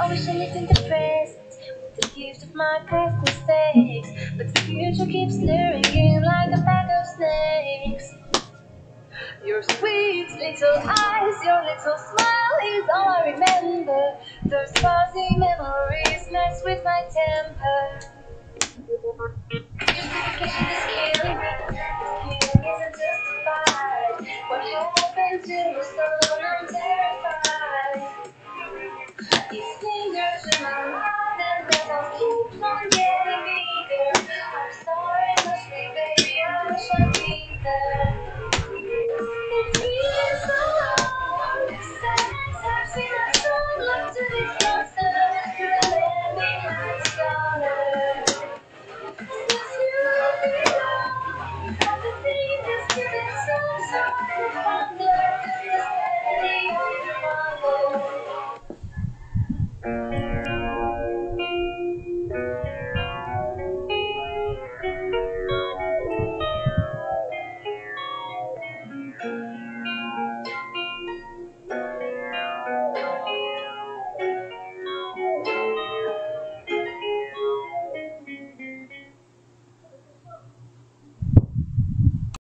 I wish I lived in the present with the gift of my past mistakes, but the future keeps luring in like a bag of snakes. Your sweet little eyes, your little smile is all I remember. Those fuzzy memories mess with my temper. Justification is killing me. This feeling isn't justified. What happened to us alone? I'm terrified. These fingers in my mind and the thoughts keep on getting bigger. I'm sorry, must be, baby. I wish I'd be there. It's been so long since I've seen a sun look to be closer. The land behind the color. Since you've been gone, the thing is getting so I wonder the steady on your mother.